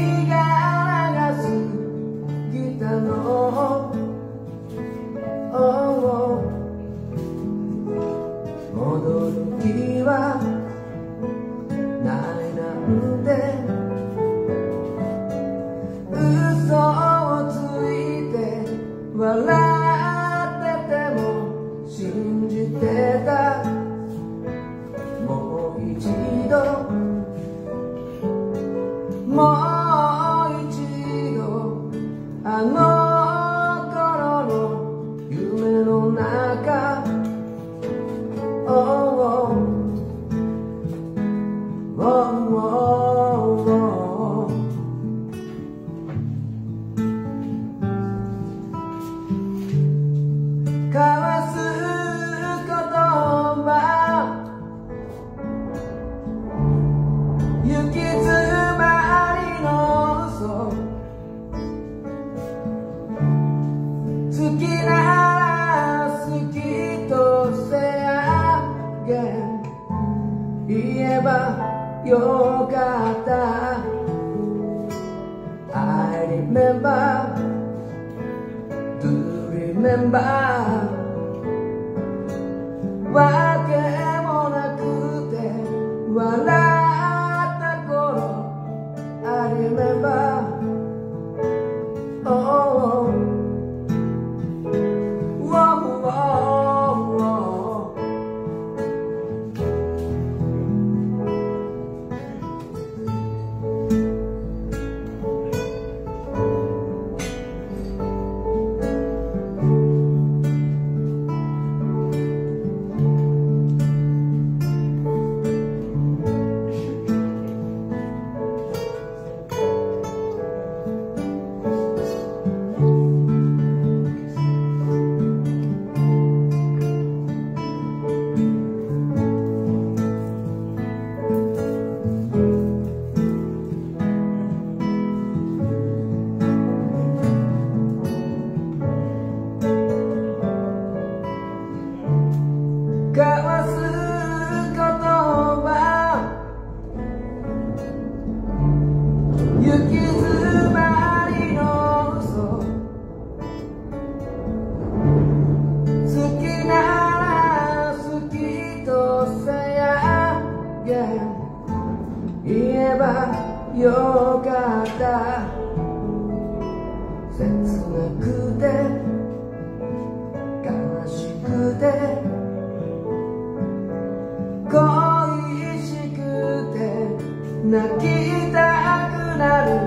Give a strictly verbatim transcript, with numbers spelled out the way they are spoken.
が流すギターの音戻る気はないなんて嘘をついて笑ってても信じてたもう一度もう一度あの頃の夢の中oh, oh, oh, oh. 交わす言葉行き詰まりの嘘好きなら好きとせや言えばよかった I remember do remember わけもなくて笑った頃 I remember oh, oh, oh, oh, oh. 交わす言葉行き詰まりの嘘好きなら好きとせや言えばよかった切なくて悲しくて恋しくて泣きたくなる